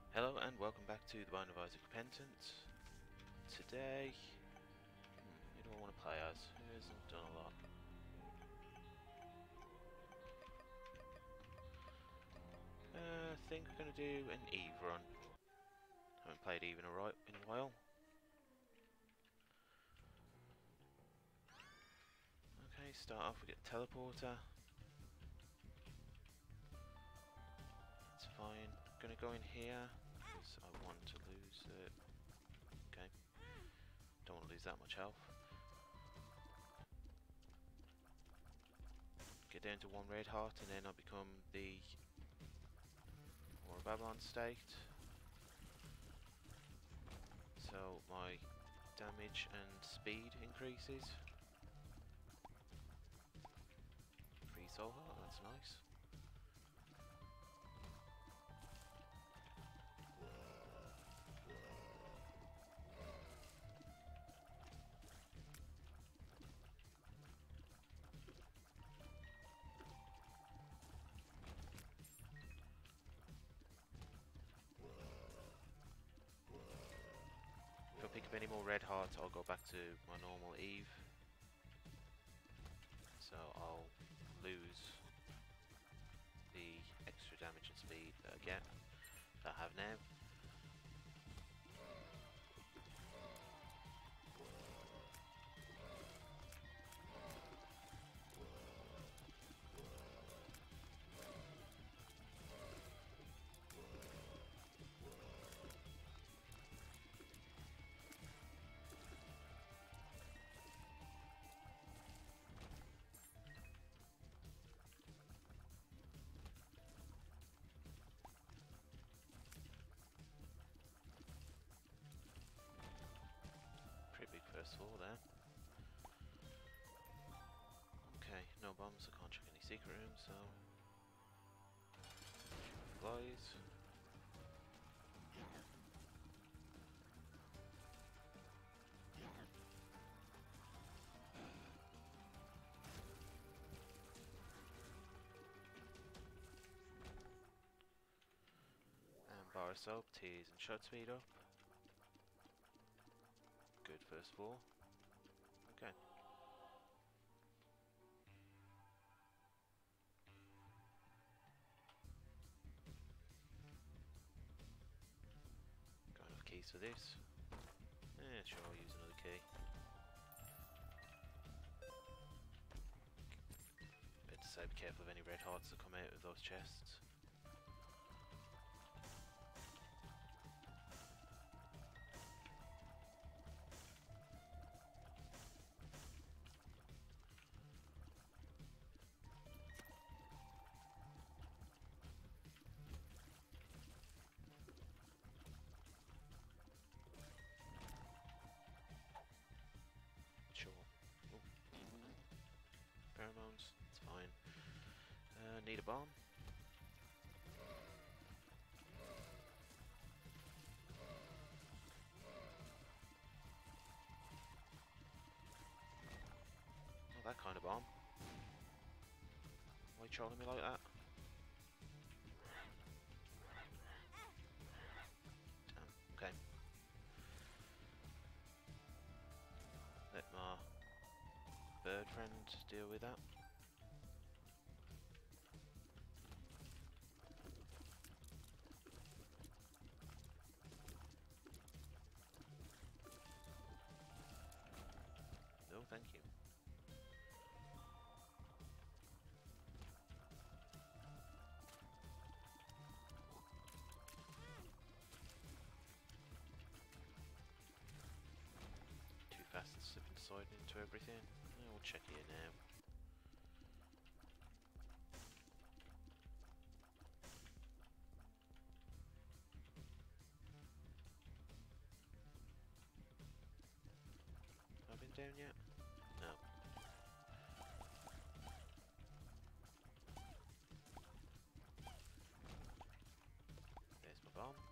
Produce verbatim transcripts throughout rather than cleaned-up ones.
Hello and welcome back to the Binding of Isaac Repentant. Today, hmm, who do I want to play as? Who hasn't done a lot? Uh, I think we're going to do an Eve run. Haven't played Eve in a, right, in a while. Okay, start off, we get the teleporter. That's fine. Gonna go in here, because I want to lose it. Okay. Don't want to lose that much health. Get down to one red heart and then I'll become the War of Babylon state. So my damage and speed increases. Free soul heart, that's nice. If I pick up any more red hearts, I'll go back to my normal Eve. So I'll lose the extra damage and speed that I get, that I have now. Pretty big first floor there. Okay, no bombs, I can't check any secret rooms, so... Flies. And bar of soap, tears and shot speed up. Good first floor. Okay. Got enough keys for this. Eh, sure, I'll use another key. Better to say be careful of any red hearts that come out of those chests. Sure. Oh. Pheromones, it's fine. Uh, need a bomb. Not that kind of bomb. Why are you trolling me like that? Damn, okay. Let my bird friend deal with that. No, thank you. Too fast slipping sliding into everything. Yeah, we'll check here now. Have I been down yet? No. There's my bomb.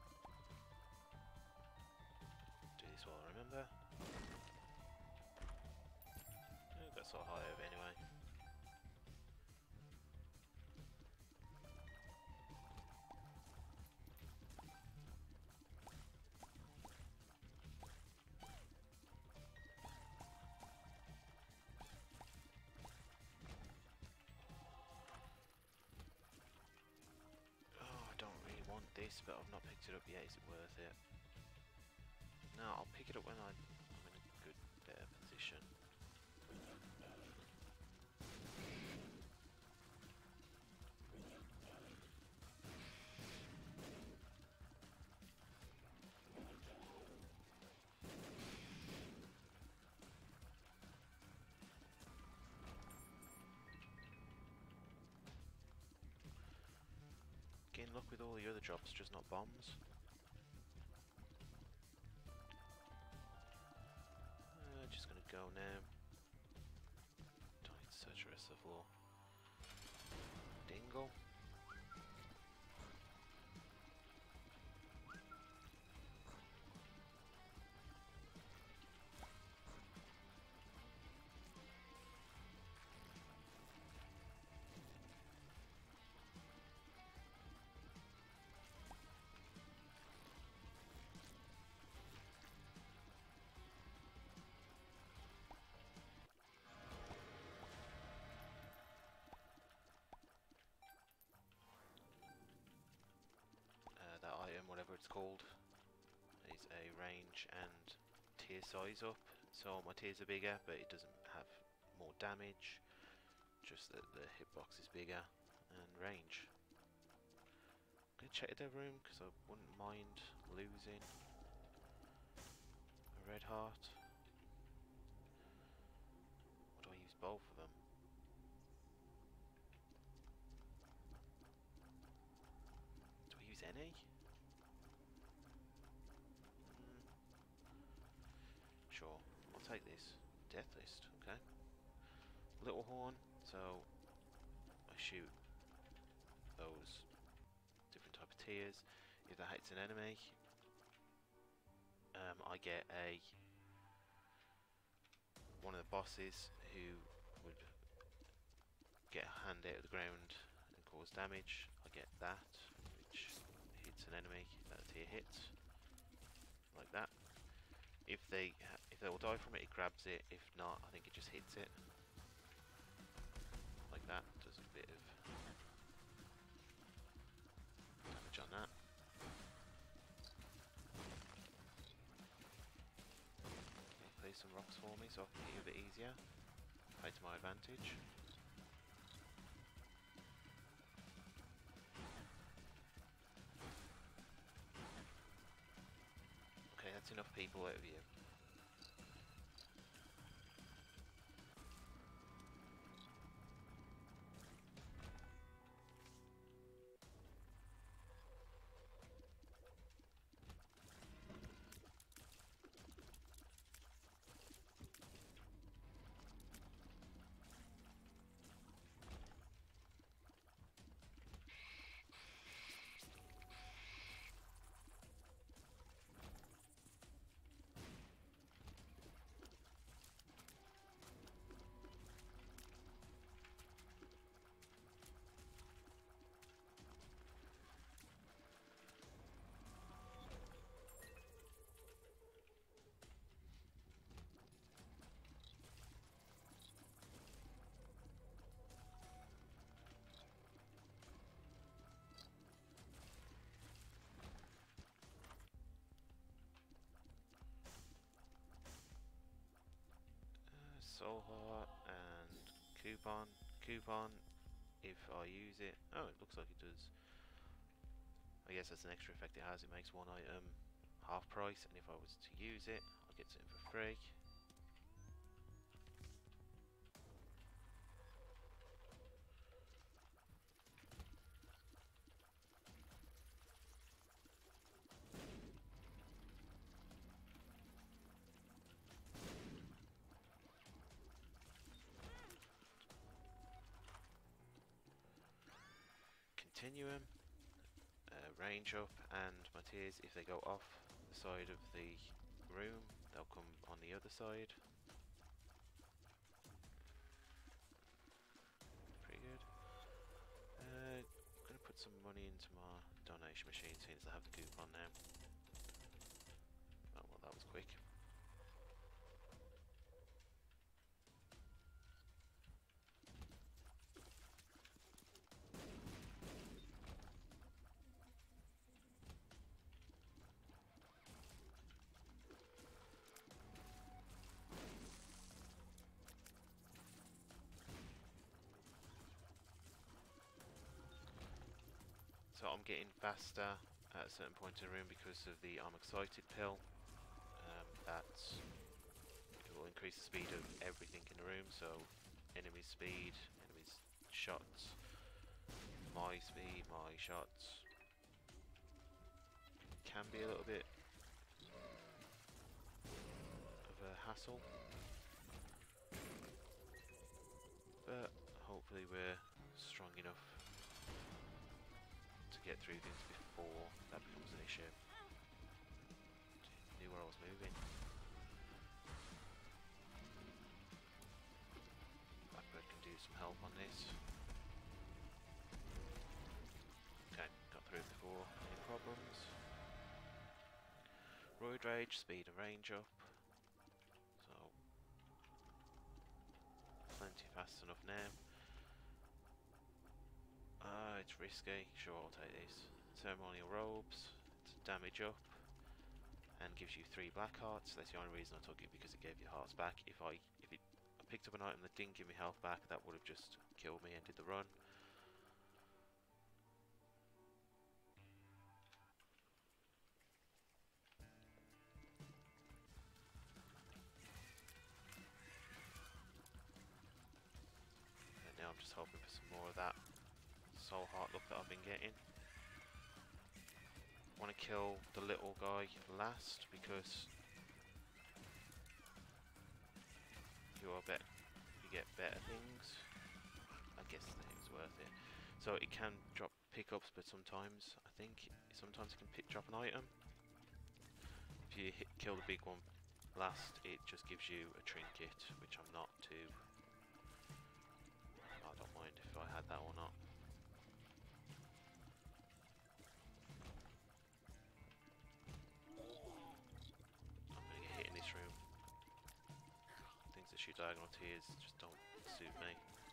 Do this while I remember. Oh, got so high over anyway. this, but I've not picked it up yet. Is it worth it? No, I'll pick it up when I'm, I'm in a good, better position. Getting luck with all the other drops, just not bombs. Uh, just gonna go now. Don't need to search the rest of the floor. Dingle. That item, whatever it's called, is a range and tier size up. So my tiers are bigger, but it doesn't have more damage, just that the hitbox is bigger and range. I'm gonna check the room because I wouldn't mind losing a red heart. Or do I use both of them? Do I use any? Sure, I'll take this. Death list, okay. Little horn, so I shoot those different type of tiers. If that hits an enemy, um, I get a one of the bosses who would get a hand out of the ground and cause damage. I get that, which hits an enemy. That tier hits like that. If they if they will die from it, it grabs it. If not, I think it just hits it like that. Does a bit of damage on that. Okay, play some rocks for me so I can hit you a bit easier. Play to my advantage. Okay, that's enough people out of you. Soul Heart and Coupon. Coupon, if I use it... Oh, it looks like it does. I guess that's an extra effect it has. It makes one item half price, and if I was to use it, I get it for free. Continuum, uh, range up, and my tiers, if they go off the side of the room, they'll come on the other side. Pretty good. Uh, I'm going to put some money into my donation machine since I have the coupon now. Oh well, that was quick. So I'm getting faster at a certain point in the room because of the I'm excited pill. Um, that it will increase the speed of everything in the room, so enemy speed, enemies shots, my speed, my shots. Can be a little bit of a hassle, but hopefully we're strong enough to get through things before that becomes an issue. Knew where I was moving. Blackbird can do some help on this. Okay, got through before any problems. Roid Rage, speed and range up. So plenty fast enough now. Ah, uh, it's risky. Sure, I'll take this. Ceremonial robes, it's damage up, and gives you three black hearts. That's the only reason I took it, because it gave you hearts back. If I if it I picked up an item that didn't give me health back, that would have just killed me and did the run. And now I'm just hoping for some more of that soul heart look that I've been getting. Want to kill the little guy last because you are bet you get better things. I guess the thing's worth it. So it can drop pickups, but sometimes I think sometimes it can pick, drop an item. If you hit, kill the big one last, it just gives you a trinket, which I'm not too. I don't mind if I had that or not. I'm gonna get hit in this room. Things that shoot diagonal tiers just don't suit me.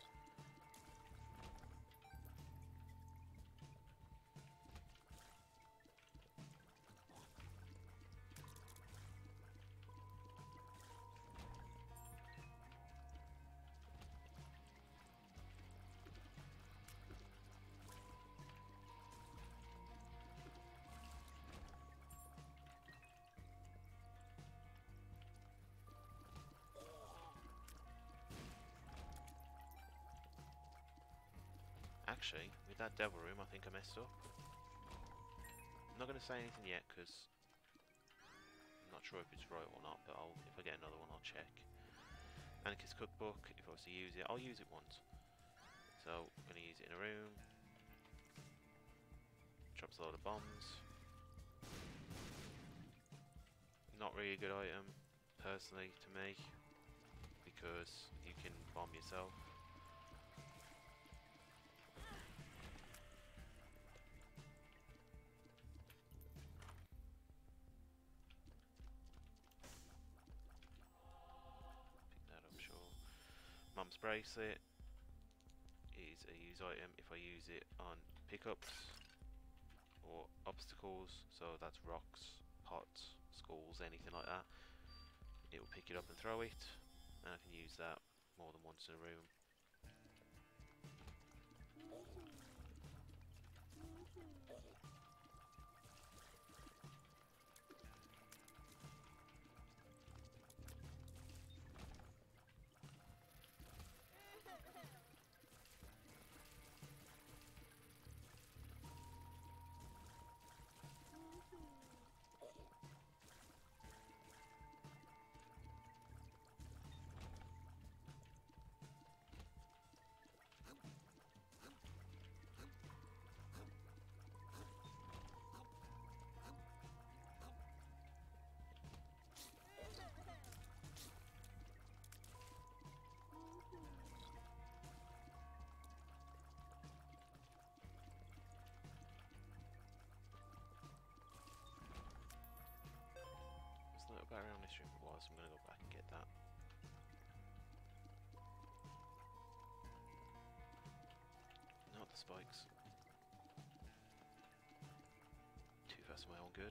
Actually, with that devil room, I think I messed up. I'm not going to say anything yet because I'm not sure if it's right or not, but I'll, if I get another one, I'll check. Anarchist Cookbook, if I was to use it, I'll use it once. So, I'm going to use it in a room. Drops a load of bombs. Not really a good item, personally, to me, because you can bomb yourself. Mum's Bracelet is a use item if I use it on pickups or obstacles, so that's rocks, pots, skulls, anything like that. It will pick it up and throw it, and I can use that more than once in a room. Back around this room it was, I'm going to go back and get that. Not the spikes. Too fast for my own good.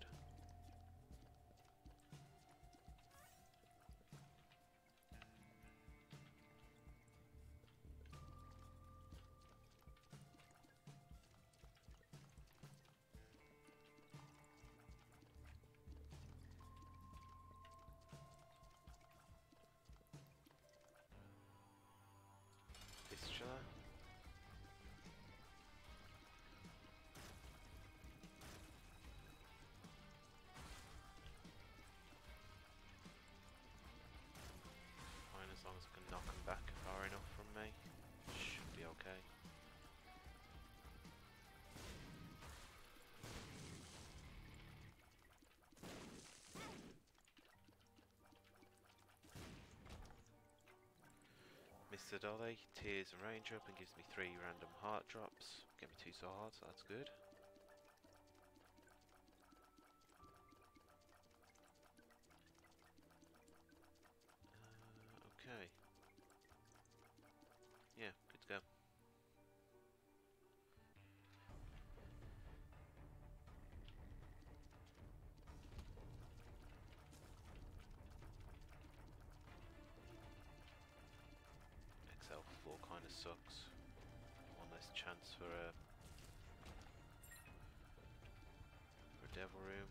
the dolly, tears and range up, and gives me three random heart drops. Get me two soul hearts, so that's good. Uh, okay. Yeah, good to go. X L four kind of sucks. One less chance for a for a devil room.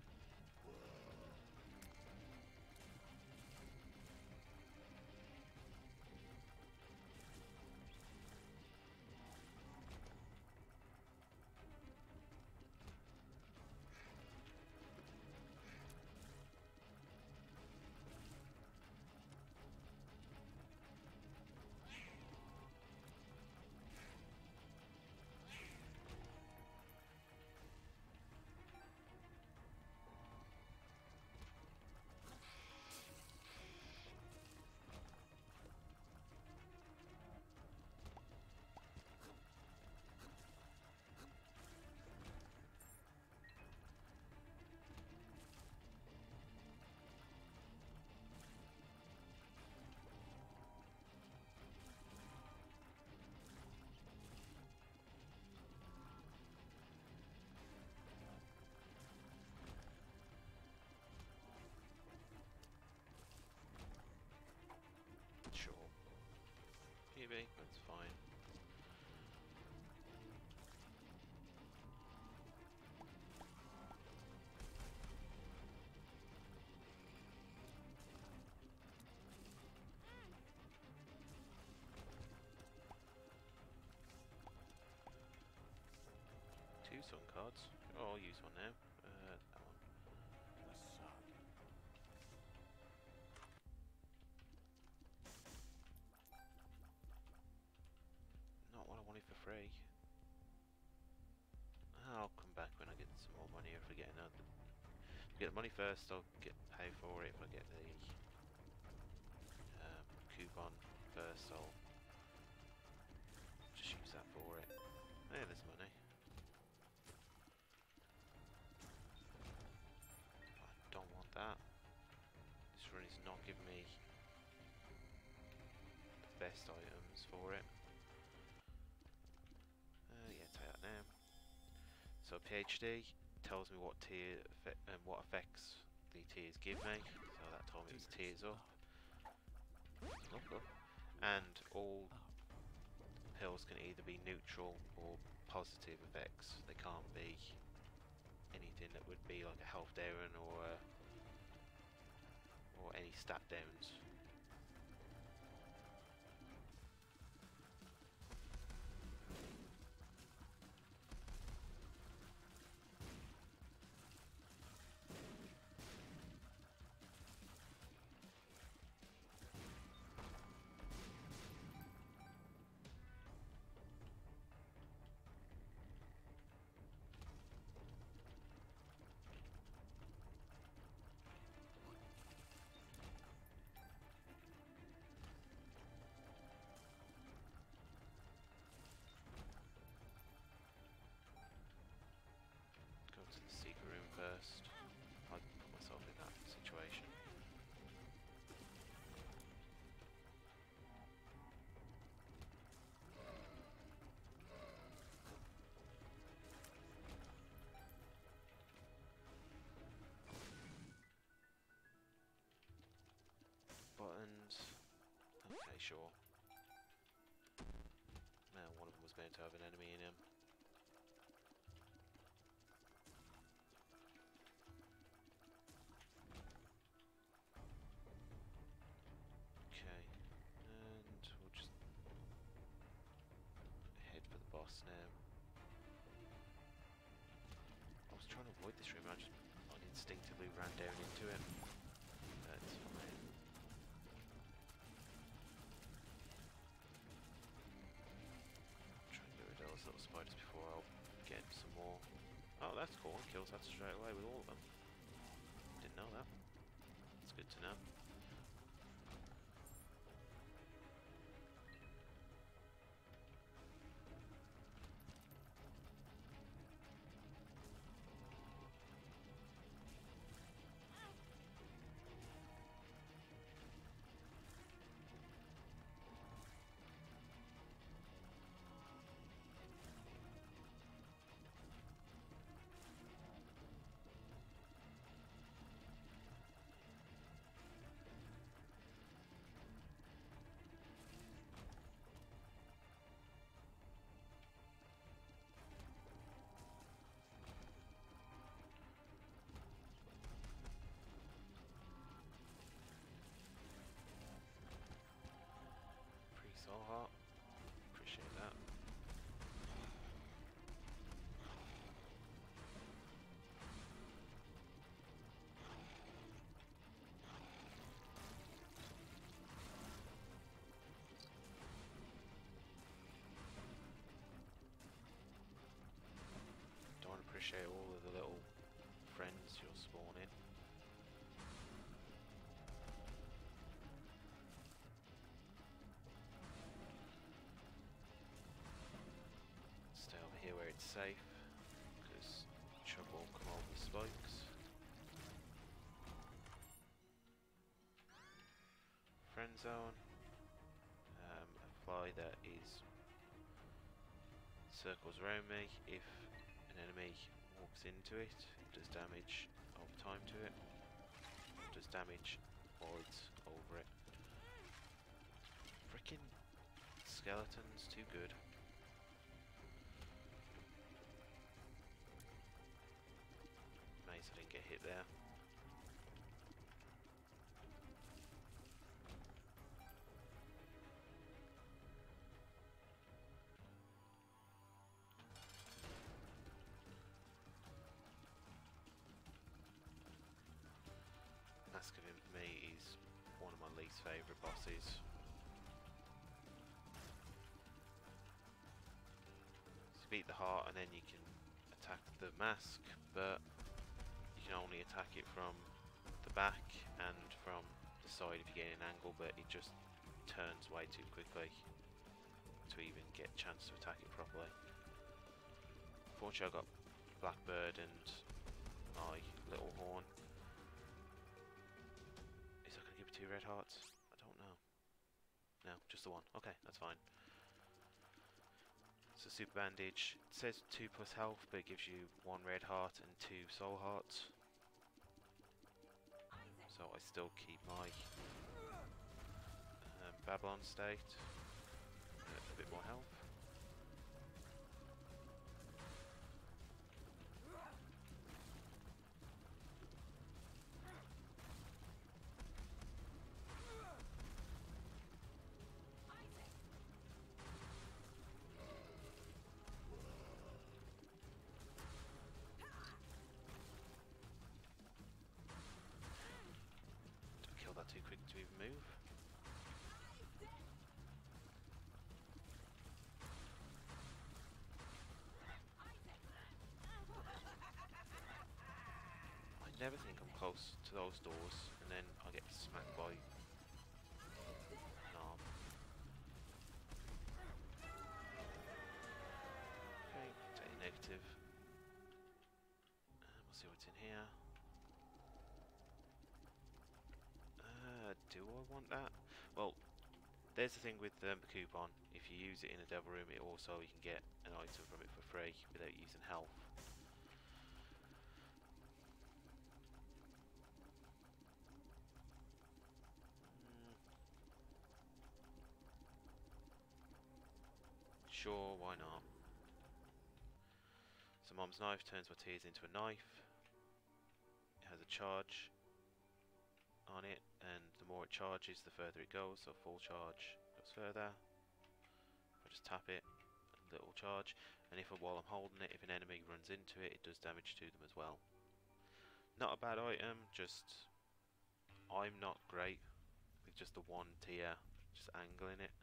Sure. Maybe, that's fine. Two sun cards. Oh, I'll use one now. Uh, that one. Not what I wanted for free. I'll come back when I get some more money. If I get another, if I get the money first, I'll get pay for it. If I get the um, coupon first, I'll just use that for it. Yeah, there's money. I don't want that. This run is not giving me the best items for it. Uh, yeah, take that now. So PhD tells me what tier and um, what effects the tiers give me. So that told me it was tiers up. Up, up. And all pills can either be neutral or positive effects. They can't be anything that would be like a health down or a, or any stat downs. To the secret room first. I'd put myself in that situation. Buttons. Okay, sure. Man, one of them was meant to have an enemy in him. Now. I was trying to avoid this room, I just instinctively ran down into it. That's fine. Try and get rid of those little spiders before I'll get some more. Oh, that's cool. It kills that straight away with all of them. Didn't know that. It's good to know. safe because Chub won't come over the spikes. Friend zone. Um, a fly that is circles around me. If an enemy walks into it, it does damage over time to it. It does damage while it's over it. Frickin' skeletons, too good. Amazed I didn't get hit there. Mask of Infamy is one of my least favourite bosses. So you beat the heart and then you can attack the mask, but you can only attack it from the back and from the side if you get an angle, but it just turns way too quickly to even get a chance to attack it properly. Fortunately I got Blackbird and my little horn. Is that going to give me two red hearts? I don't know. No, just the one. Okay, that's fine. So super bandage, it says two plus health, but it gives you one red heart and two soul hearts. So I still keep my um, Babylon state, uh, a bit more health. That too quick to even move. I never think I'm close to those doors and then I get smacked by an arm. Okay, take a negative. Um, we'll see what's in here. Do I want that? Well, there's the thing with um, the coupon. If you use it in a devil room, it also you can get an item from it for free without using health. Mm. Sure, why not? So Mom's knife turns my tears into a knife. It has a charge on it, and the more it charges the further it goes, so full charge goes further. I just tap it, a little charge, and if while I'm holding it, if an enemy runs into it, it does damage to them as well. Not a bad item, just I'm not great with just the one tier, just angling it.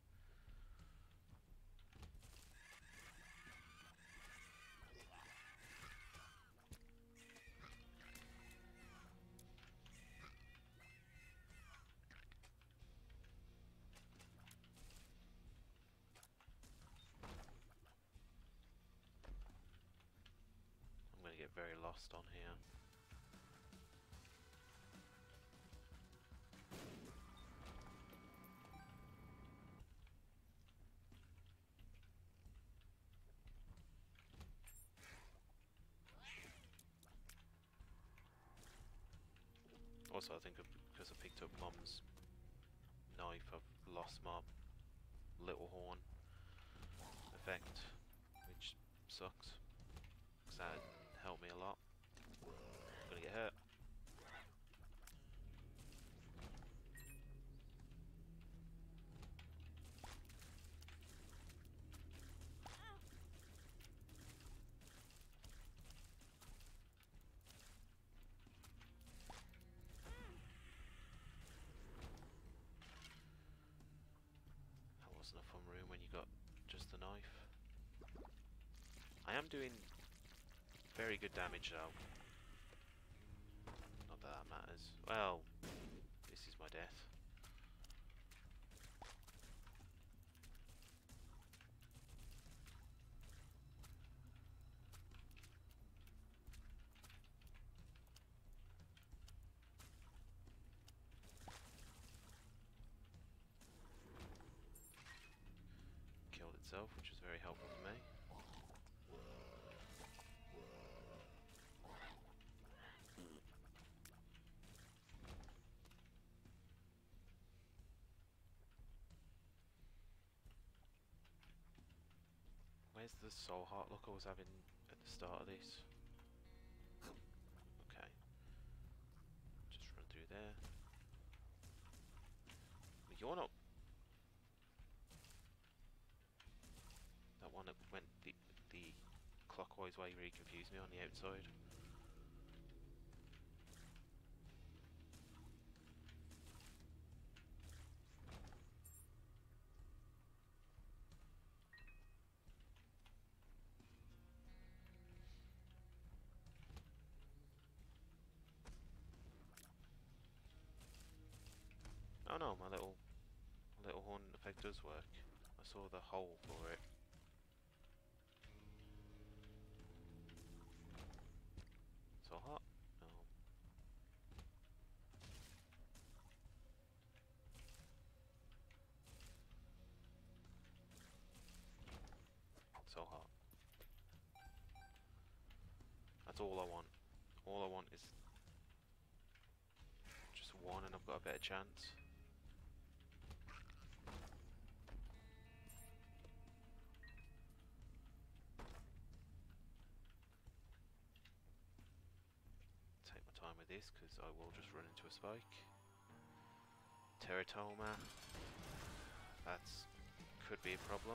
Get very lost on here. Also, I think because I picked up Mum's knife, I've lost my little horn effect, which sucks, because that helped me a lot. I'm gonna get hurt. That wasn't a fun room when you got just the knife. I am doing very good damage though. Not that that matters. Well, this is my death. itself, which was very helpful for me. Where's the soul heart look I was having at the start of this? Okay. Just run through there. You're not... That one that went the, the clockwise way really confused me on the outside. Oh no, my little my little horn effect does work. I saw the hole for it. So hot? No. So hot. That's all I want. All I want is just one and I've got a better chance. Take my time with this because I will just run into a spike. Teratoma. That's could be a problem.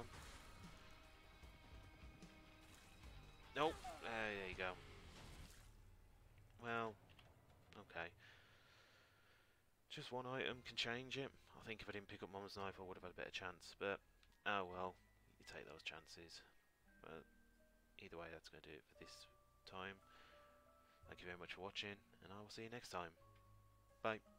Nope. Uh, there you go. Well, okay. Just one item can change it. I think if I didn't pick up Mum's knife I would have had a better chance, but oh well, you take those chances. But either way, that's going to do it for this time. Thank you very much for watching, and I will see you next time. Bye.